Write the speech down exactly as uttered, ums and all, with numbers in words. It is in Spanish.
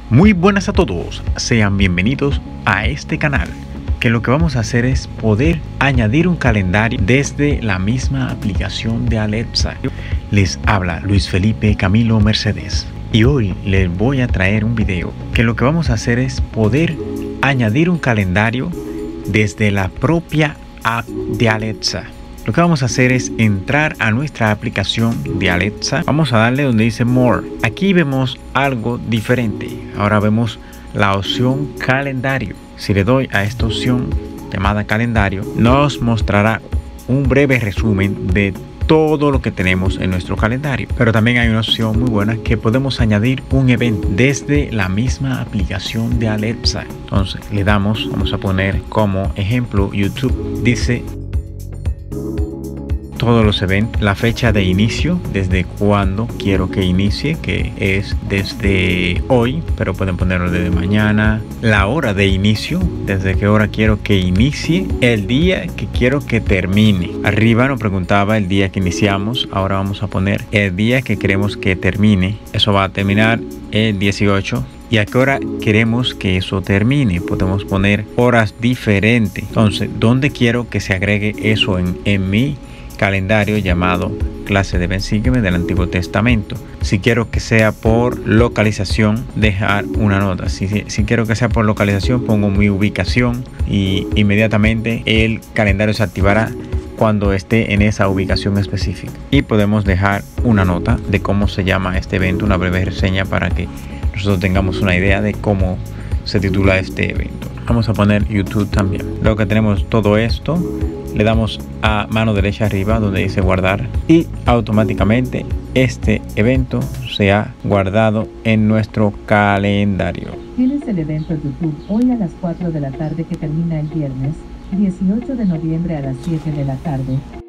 Muy buenas a todos, sean bienvenidos a este canal, que lo que vamos a hacer es poder añadir un calendario desde la misma aplicación de Alexa. Les habla Luis Felipe Camilo Mercedes y hoy les voy a traer un video que lo que vamos a hacer es poder añadir un calendario desde la propia app de Alexa. Lo que vamos a hacer es entrar a nuestra aplicación de Alexa. Vamos a darle donde dice More. Aquí vemos algo diferente. Ahora vemos la opción calendario. Si le doy a esta opción llamada calendario, nos mostrará un breve resumen de todo lo que tenemos en nuestro calendario. Pero también hay una opción muy buena que podemos añadir un evento desde la misma aplicación de Alexa. Entonces le damos, vamos a poner como ejemplo YouTube. Dice todos los eventos, la fecha de inicio, desde cuándo quiero que inicie, que es desde hoy, pero pueden ponerlo desde mañana. La hora de inicio, desde qué hora quiero que inicie, el día que quiero que termine. Arriba nos preguntaba el día que iniciamos, ahora vamos a poner el día que queremos que termine. Eso va a terminar el dieciocho. ¿Y a qué hora queremos que eso termine? Podemos poner horas diferentes. Entonces, ¿dónde quiero que se agregue eso en, en mi calendario llamado clase de Sígueme del Antiguo Testamento? Si quiero que sea por localización, dejar una nota. Si, si quiero que sea por localización, pongo mi ubicación y inmediatamente el calendario se activará cuando esté en esa ubicación específica. Y podemos dejar una nota de cómo se llama este evento, una breve reseña para que nosotros tengamos una idea de cómo se titula este evento. Vamos a poner YouTube también. Luego que tenemos todo esto, le damos a mano derecha arriba donde dice guardar y automáticamente este evento se ha guardado en nuestro calendario. Tienes el evento YouTube hoy a las cuatro de la tarde que termina el viernes dieciocho de noviembre a las siete de la tarde.